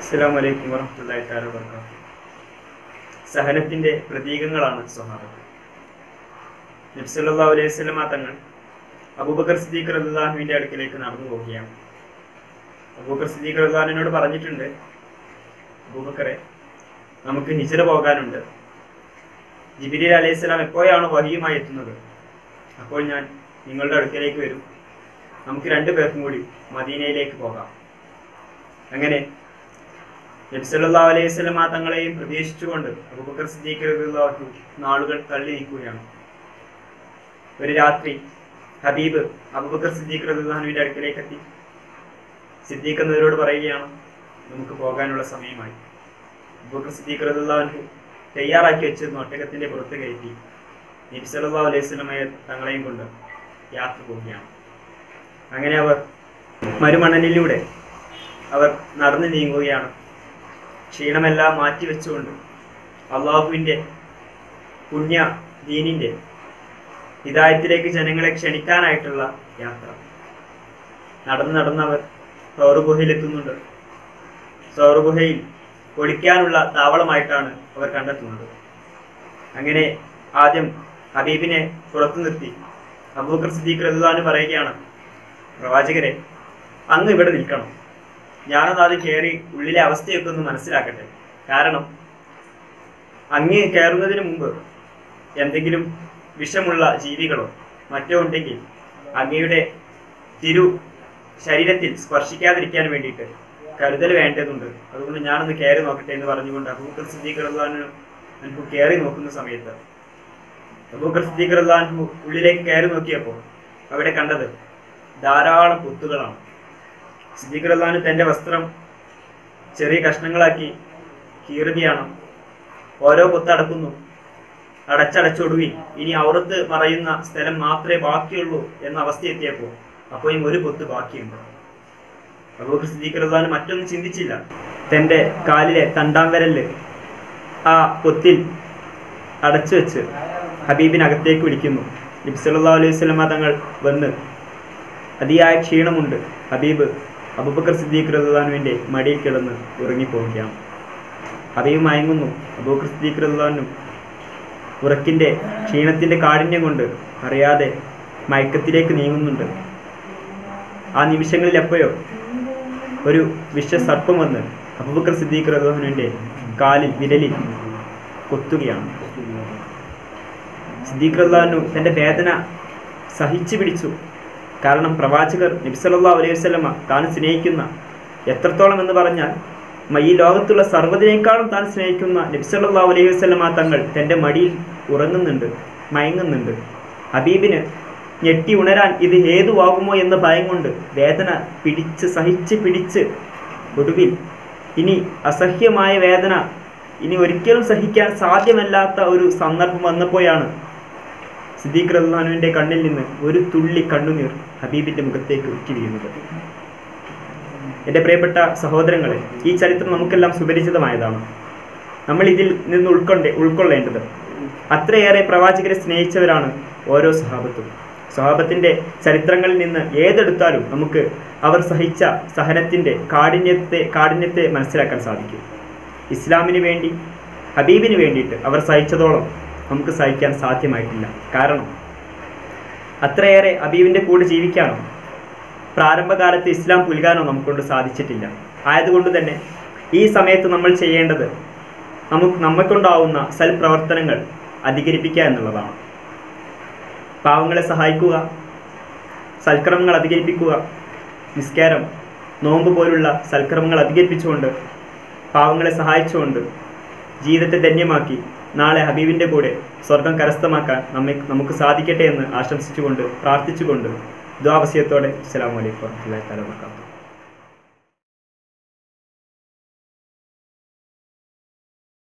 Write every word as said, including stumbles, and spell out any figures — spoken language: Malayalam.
അസ്സലാമു അലൈക്കും വറഹ്മത്തുള്ളാഹി തആല വബറകാതുഹു. സഹനത്തിന്റെ പ്രതീകങ്ങളാണ് സ്വഹാബത്ത്. നബി സല്ലല്ലാഹു അലൈഹി വസല്ലം തങ്ങൾ അബൂബക്കർ സിദ്ദീഖ് റളിയല്ലാഹു അൻഹുവിന്റെ അടുക്കലേക്ക് നടന്നു പോവുകയാണ്. അബൂബക്കർ സിദ്ദീഖ് റളിയല്ലാഹു അൻഹുവിനോട് പറഞ്ഞിട്ടുണ്ട്, അബൂബക്കറെ, നമുക്ക് ഹിജ്റ പോകാനുണ്ട്. ജിബ്രീൽ അലൈഹിസ്സലാം എപ്പോഴാണ് വഹിയുമായി എത്തുന്നത്, അപ്പോൾ ഞാൻ നിങ്ങളുടെ അടുക്കലേക്ക് വരും. നമുക്ക് രണ്ടു പേർക്കും കൂടി മദീനയിലേക്ക് പോകാം. അങ്ങനെ നബി സല്ലല്ലാഹു അലൈഹി വസല്ലം തങ്ങളെയും പ്രതീക്ഷിച്ചുകൊണ്ട് അബൂബക്കർ സിദ്ദീഖ് റളിയല്ലാഹു അൻഹു നാളുകൾ തള്ളി നീക്കുകയാണ്. ഒരു രാത്രി ഹബീബ് അബൂബക്കർ സിദ്ദീഖ് റളിയല്ലാഹു അൻഹുവിന്റെ അടുക്കലേക്ക് എത്തി. സിദ്ദീഖ് എന്നവരോട് പറയുകയാണ്, നമുക്ക് പോകാനുള്ള സമയമായി. അബൂബക്കർ സിദ്ദീഖ് റളിയല്ലാഹു അൻഹു തയ്യാറാക്കി വെച്ചിരുന്ന ഒട്ടകത്തിന്റെ പുറത്ത് കയറ്റി നബി സല്ലല്ലാഹു അലൈഹി വസല്ലം തങ്ങളെയും കൊണ്ട് യാത്ര പോവുകയാണ്. അങ്ങനെ അവർ മരുമണലിലൂടെ അവർ നടന്നു നീങ്ങുകയാണ്. ക്ഷീണമെല്ലാം മാറ്റിവെച്ചുകൊണ്ട് അള്ളാഹുവിൻ്റെ പുണ്യ ദീനിൻ്റെ ഹിദായത്തിലേക്ക് ജനങ്ങളെ ക്ഷണിക്കാനായിട്ടുള്ള യാത്ര. നടന്ന് നടന്നവർ സൗർ ഗുഹയിലെത്തുന്നുണ്ട്. സൗർ ഗുഹയിൽ ഒളിക്കാനുള്ള താവളമായിട്ടാണ് അവർ കണ്ടെത്തുന്നത്. അങ്ങനെ ആദ്യം ഹബീബിനെ പുറത്തു നിർത്തി അബൂബക്കർ സിദ്ദീഖ് റളിയല്ലാഹു അൻഹു പറയുകയാണ്, പ്രവാചകരെ, അങ്ങ് ഇവിടെ നിൽക്കണം. ഞാനത് ആദ്യം കയറി ഉള്ളിലെ അവസ്ഥയൊക്കെ ഒന്ന് മനസ്സിലാക്കട്ടെ. കാരണം അങ്ങ് കയറുന്നതിന് മുമ്പ് എന്തെങ്കിലും വിഷമുള്ള ജീവികളോ മറ്റോ ഉണ്ടെങ്കിൽ അങ്ങയുടെ തിരു ശരീരത്തിൽ സ്പർശിക്കാതിരിക്കാൻ വേണ്ടിയിട്ട് കരുതൽ വേണ്ടതുണ്ട്. അതുകൊണ്ട് ഞാനൊന്ന് കയറി നോക്കട്ടെ എന്ന് പറഞ്ഞുകൊണ്ട് അബൂബക്കർ സിദ്ദീഖ് റളിയല്ലാഹു അൻഹു കയറി നോക്കുന്ന സമയത്ത് അബൂബക്കർ സിദ്ദീഖ് റളിയല്ലാഹു അൻഹു ഉള്ളിലേക്ക് കയറി നോക്കിയപ്പോൾ അവിടെ കണ്ടത് ധാരാളം പൊത്തുകളാണ്. സിദ്ദീഖ് റളിയല്ലാഹു അൻഹു തൻ്റെ വസ്ത്രം ചെറിയ കഷ്ണങ്ങളാക്കി കീറുകയാണ്. ഓരോ പൊത്ത് അടക്കുന്നു. അടച്ചടച്ചൊടുവി ഇനി ഔറത്ത് മറയുന്ന സ്ഥലം മാത്രമേ ബാക്കിയുള്ളൂ എന്ന അവസ്ഥ എത്തിയപ്പോൾ അപ്പോഴും ഒരു പൊത്ത് ബാക്കിയുണ്ട്. അബൂബക്കർ സിദ്ദീഖ് റളിയല്ലാഹു അൻഹു മറ്റൊന്നും ചിന്തിച്ചില്ല. തൻ്റെ കാലിലെ തണ്ടാം വിരല് ആ പൊത്തിൽ അടച്ചു വെച്ച് ഹബീബിനകത്തേക്ക് വിളിക്കുന്നു. നബി സല്ലല്ലാഹു അലൈഹി വസല്ലം തങ്ങൾ വന്ന് അതിയായ ക്ഷീണമുണ്ട്. ഹബീബ് അബൂബക്കർ സിദ്ദീഖ് റളിയല്ലാഹു അൻഹുവിൻ്റെ മടിയിൽ കിടന്ന് ഉറങ്ങിപ്പോവുകയാണ്. ഹബീബ് മയങ്ങുന്നു. അബൂബക്കർ സിദ്ദീഖ് റളിയല്ലാഹു അൻഹു ഉറക്കിൻ്റെ ക്ഷീണത്തിൻ്റെ കാഠിന്യം കൊണ്ട് അറിയാതെ മയക്കത്തിലേക്ക് നീങ്ങുന്നുണ്ട്. ആ നിമിഷങ്ങളിൽ എപ്പോഴോ ഒരു വിഷസർപ്പം വന്ന് അബൂബക്കർ സിദ്ദീഖ് റളിയല്ലാഹു അൻഹുവിൻ്റെ കാലിൽ വിരലിൽ കൊത്തുകയാണ്. സിദ്ദീഖ് റളിയല്ലാഹു അൻഹു തൻ്റെ വേദന സഹിച്ചു പിടിച്ചു. കാരണം പ്രവാചകർ നബി സല്ലല്ലാഹു അലൈഹി വസല്ലമ താൻ സ്നേഹിക്കുന്ന, എത്രത്തോളം എന്ന് പറഞ്ഞാൽ ഈ ലോകത്തുള്ള സർവ്വതിനേക്കാളും താൻ സ്നേഹിക്കുന്ന നബി സല്ലല്ലാഹു അലൈഹി വസല്ലമ തങ്ങൾ തൻ്റെ മടിയിൽ ഉറങ്ങുന്നുണ്ട്, മയങ്ങുന്നുണ്ട്. ഹബീബിന് ഞെട്ടി ഉണരാൻ ഇത് ഹേതുവാകുമോ എന്ന ഭയം കൊണ്ട് വേദന പിടിച്ച് സഹിച്ച് പിടിച്ച് ഒടുവിൽ ഇനി അസഹ്യമായ വേദന ഇനി ഒരിക്കലും സഹിക്കാൻ സാധ്യമല്ലാത്ത ഒരു സന്ദർഭം വന്നപ്പോഴാണ് സിദ്ദീഖ് റളിയല്ലാഹു അൻഹുവിൻ്റെ കണ്ണിൽ നിന്ന് ഒരു തുള്ളി കണ്ണുനീർ ഹബീബിൻ്റെ മുഖത്തേക്ക് ഉറ്റി വീഴുന്നത്. എൻ്റെ പ്രിയപ്പെട്ട സഹോദരങ്ങളെ, ഈ ചരിത്രം നമുക്കെല്ലാം സുപരിചിതമായതാണ്. നമ്മൾ ഇതിൽ നിന്ന് ഉൾക്കൊണ്ടേ ഉൾക്കൊള്ളേണ്ടത് അത്രയേറെ പ്രവാചകരെ സ്നേഹിച്ചവരാണ് ഓരോ സഹാബത്തും. സഹാബത്തിൻ്റെ ചരിത്രങ്ങളിൽ നിന്ന് ഏതെടുത്താലും നമുക്ക് അവർ സഹിച്ച സഹനത്തിൻ്റെ കാഠിന്യത്തെ കാഠിന്യത്തെ മനസ്സിലാക്കാൻ സാധിക്കും. ഇസ്ലാമിന് വേണ്ടി, ഹബീബിന് വേണ്ടിയിട്ട് അവർ സഹിച്ചതോളം നമുക്ക് സഹിക്കാൻ സാധ്യമായിട്ടില്ല. കാരണം അത്രയേറെ ഹബീബിൻ്റെ കൂടെ ജീവിക്കാനോ പ്രാരംഭകാലത്ത് ഇസ്ലാം പുൽകാനോ നമുക്കൊണ്ട് സാധിച്ചിട്ടില്ല. ആയതുകൊണ്ട് തന്നെ ഈ സമയത്ത് നമ്മൾ ചെയ്യേണ്ടത് നമുക്ക് നമ്മെക്കൊണ്ടാവുന്ന സൽപ്രവർത്തനങ്ങൾ അധികരിപ്പിക്കുക എന്നുള്ളതാണ്. പാവങ്ങളെ സഹായിക്കുക, സൽക്കർമ്മങ്ങൾ അധികരിപ്പിക്കുക, നിസ്കാരം, നോമ്പ് പോലുള്ള സൽക്കർമ്മങ്ങൾ അധികരിപ്പിച്ചുകൊണ്ട് പാവങ്ങളെ സഹായിച്ചുകൊണ്ട് ജീവിതത്തെ ധന്യമാക്കി നാളെ ഹബീബിൻ്റെ കൂടെ സ്വർഗം കരസ്ഥമാക്കാൻ നമ്മെ നമുക്ക് സാധിക്കട്ടെ എന്ന് ആശംസിച്ചുകൊണ്ട് പ്രാർത്ഥിച്ചുകൊണ്ട് ദുആ വസിയത്തോടെ അസ്സലാമു അലൈക്കും വറഹ്മത്തുള്ളാഹി തആല വബറകാതുഹു.